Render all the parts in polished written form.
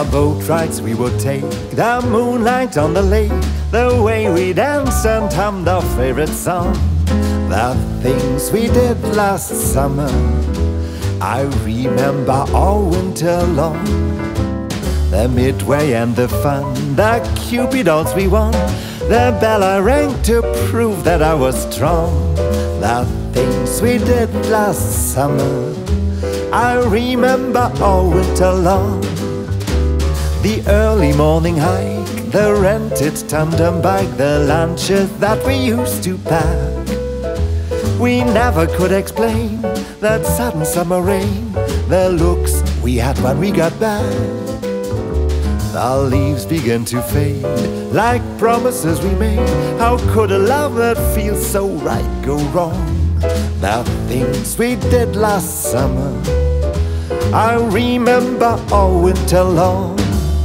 The boat rides we would take, the moonlight on the lake, the way we danced and hummed our favorite song. The things we did last summer, I remember all winter long. The midway and the fun, the Cupid dolls we won, the bell I rang to prove that I was strong. The things we did last summer, I remember all winter long. The early morning hike, the rented tandem bike, the lunches that we used to pack. We never could explain that sudden summer rain, the looks we had when we got back. The leaves began to fade like promises we made. How could a love that feels so right go wrong? The things we did last summer, I remember all winter long.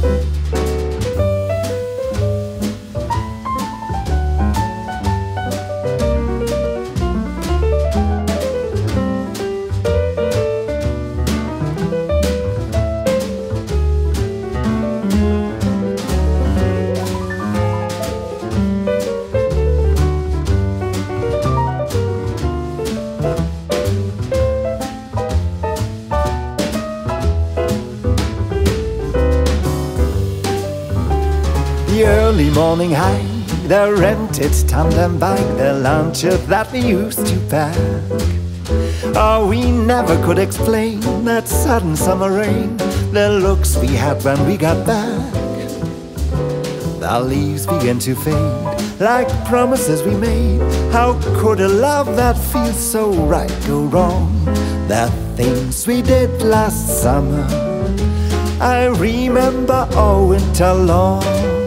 The early morning hike, the rented tandem bike, the lunches that we used to pack. Oh, we never could explain that sudden summer rain, the looks we had when we got back. The leaves began to fade like promises we made. How could a love that feels so right go wrong? The things we did last summer, I remember all winter long.